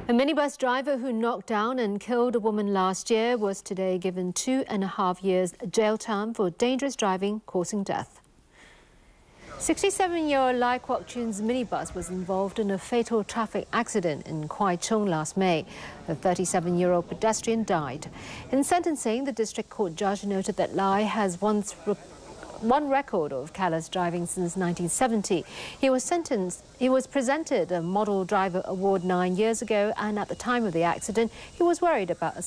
A minibus driver who knocked down and killed a woman last year was today given 2.5 years jail term for dangerous driving causing death. 67-year-old Lai Kwok Chun's minibus was involved in a fatal traffic accident in Kwai Chung last May. A 37-year-old pedestrian died. In sentencing, the district court judge noted that Lai has one record of careless driving since 1970. He was presented a Model Driver Award 9 years ago, and at the time of the accident, he was worried about a